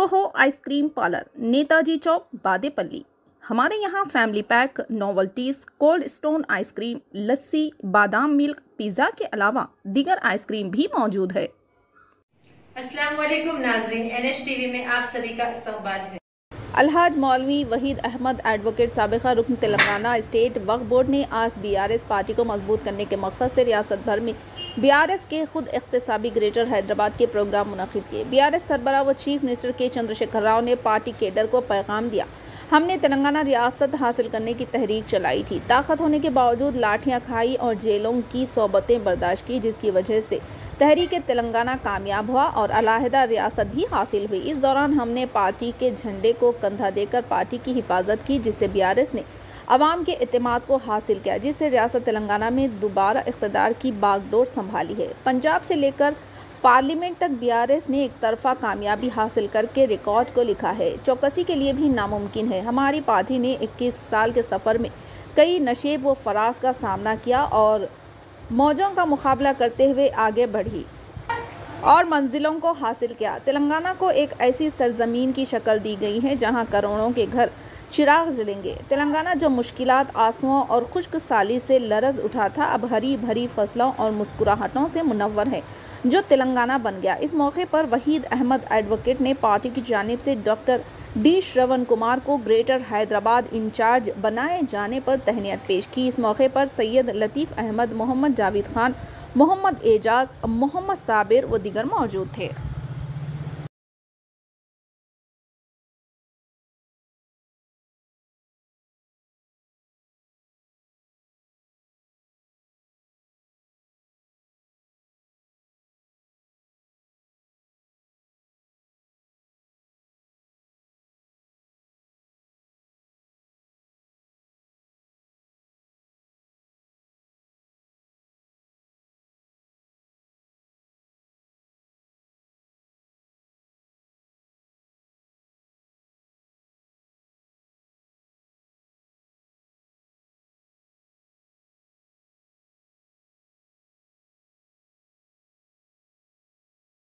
Soho ice cream parlour, Netaji Chowk, Badepalli. हमारे यहाँ family pack, novelties, cold stone ice cream, lassi, बादाम मिल्क, पिज़्ज़ा के अलावा दीगर आइसक्रीम भी मौजूद है। अस्सलाम वालेकुम नाज़रीन, NH TV में आप सभी का इस्तकबाल है। अलहाज मौलवी वहीद अहमद एडवोकेट साबिका रुकन तेलंगाना स्टेट वक्फ बोर्ड ने आज BRS पार्टी को मजबूत करने के मकसद से रियासत भर में BRS के खुद इख्तिसाबी ग्रेटर हैदराबाद के प्रोग्राम मुनक़िद किए। BRS सरबराह व चीफ मिनिस्टर के चंद्रशेखर राव ने पार्टी केडर को पैगाम दिया, हमने तेलंगाना रियासत हासिल करने की तहरीक चलाई थी। ताकत होने के बावजूद लाठियां खाई और जेलों की सोबतें बर्दाश्त की, जिसकी वजह से तहरीक तेलंगाना कामयाब हुआ और अलहदा रियासत भी हासिल हुई। इस दौरान हमने पार्टी के झंडे को कंधा देकर पार्टी की हिफाजत की, जिससे BRS ने अवाम के एतमाद को हासिल किया, जिससे रियासत तेलंगाना में दोबारा इख्तिदार की बागडोर संभाली है। पंजाब से लेकर पार्लियामेंट तक BRS ने एक तरफा कामयाबी हासिल करके रिकॉर्ड को लिखा है। चौकसी के लिए भी नामुमकिन है। हमारी पार्टी ने 21 साल के सफ़र में कई नशेब व फराज का सामना किया और मौजों का मुकाबला करते हुए आगे बढ़ी और मंजिलों को हासिल किया। तेलंगाना को एक ऐसी सरजमीन की शक्ल दी गई है जहां करोड़ों के घर चिराग जलेंगे। तेलंगाना जो मुश्किलात, आंसुओं और खुश्क साली से लरज उठा था, अब हरी भरी फसलों और मुस्कुराहटों से मुनव्वर है, जो तेलंगाना बन गया। इस मौके पर वहीद अहमद एडवोकेट ने पार्टी की जानिब से डॉक्टर D श्रवण कुमार को ग्रेटर हैदराबाद इंचार्ज बनाए जाने पर तहनीत पेश की। इस मौके पर सैयद लतीफ़ अहमद, मोहम्मद जावेद खान, मोहम्मद एजाज, मोहम्मद साबिर व दीगर मौजूद थे।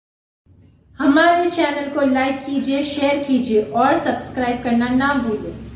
हमारे चैनल को लाइक कीजिए, शेयर कीजिए और सब्सक्राइब करना ना भूलें।